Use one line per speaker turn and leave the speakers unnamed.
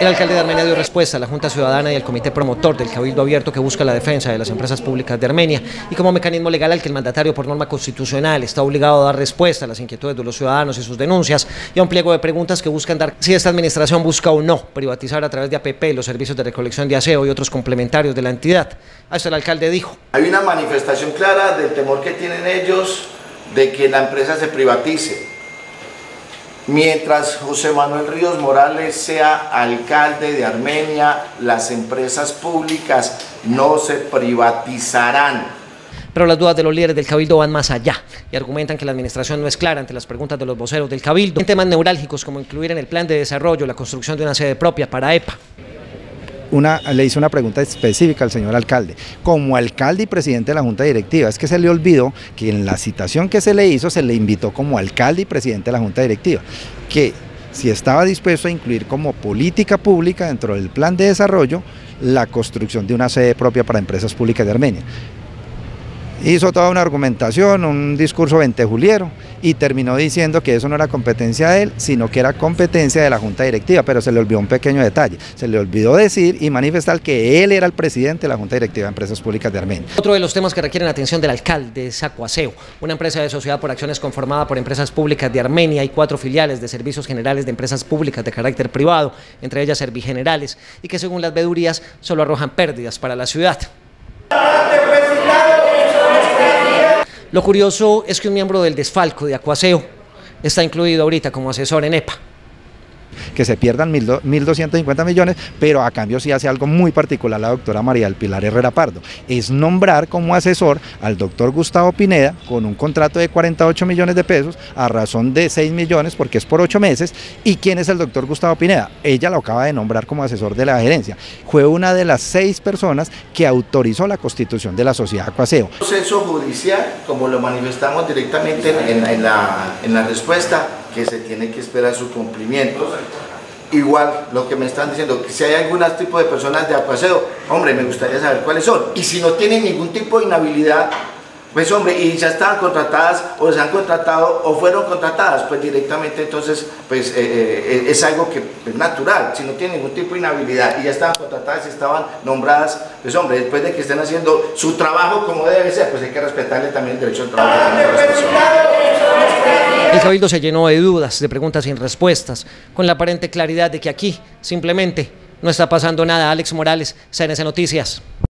El alcalde de Armenia dio respuesta a la Junta Ciudadana y al comité promotor del Cabildo Abierto que busca la defensa de las empresas públicas de Armenia y como mecanismo legal al que el mandatario por norma constitucional está obligado a dar respuesta a las inquietudes de los ciudadanos y sus denuncias y a un pliego de preguntas que buscan dar si esta administración busca o no privatizar a través de APP los servicios de recolección de aseo y otros complementarios de la entidad. A esto el alcalde dijo:
hay una manifestación clara del temor que tienen ellos de que la empresa se privatice. Mientras José Manuel Ríos Morales sea alcalde de Armenia, las empresas públicas no se privatizarán.
Pero las dudas de los líderes del Cabildo van más allá y argumentan que la administración no es clara ante las preguntas de los voceros del Cabildo en temas neurálgicos como incluir en el plan de desarrollo la construcción de una sede propia para EPA.
Le hizo una pregunta específica al señor alcalde, como alcalde y presidente de la Junta Directiva. Es que se le olvidó que en la citación que se le hizo se le invitó como alcalde y presidente de la Junta Directiva, que si estaba dispuesto a incluir como política pública dentro del plan de desarrollo la construcción de una sede propia para empresas públicas de Armenia. Hizo toda una argumentación, un discurso ventejuliero y terminó diciendo que eso no era competencia de él, sino que era competencia de la Junta Directiva, pero se le olvidó un pequeño detalle, se le olvidó decir y manifestar que él era el presidente de la Junta Directiva de Empresas Públicas de Armenia.
Otro de los temas que requieren atención del alcalde es Acuaseo, una empresa de sociedad por acciones conformada por empresas públicas de Armenia y 4 filiales de servicios generales de empresas públicas de carácter privado, entre ellas Servigenerales, y que según las vedurías solo arrojan pérdidas para la ciudad. Lo curioso es que un miembro del desfalco de Acuaseo está incluido ahorita como asesor en EPA.
Que se pierdan 1.250 millones, pero a cambio sí hace algo muy particular la doctora María del Pilar Herrera Pardo, es nombrar como asesor al doctor Gustavo Pineda con un contrato de 48 millones de pesos a razón de 6 millones porque es por 8 meses. ¿Y quién es el doctor Gustavo Pineda? Ella lo acaba de nombrar como asesor de la gerencia, fue una de las 6 personas que autorizó la constitución de la sociedad Acuaseo.
El proceso judicial, como lo manifestamos directamente en la respuesta, que se tiene que esperar su cumplimiento. Igual lo que me están diciendo, que si hay algún tipo de personas de Acuaseo, hombre, me gustaría saber cuáles son. Y si no tienen ningún tipo de inhabilidad, pues hombre, y ya estaban contratadas o se han contratado o fueron contratadas, pues directamente entonces pues es algo que es natural. Si no tienen ningún tipo de inhabilidad y ya estaban contratadas y estaban nombradas, pues hombre, después de que estén haciendo su trabajo como debe ser, pues hay que respetarle también el derecho al trabajo de las personas.
El Cabildo se llenó de dudas, de preguntas sin respuestas, con la aparente claridad de que aquí simplemente no está pasando nada. Alex Morales, CNC Noticias.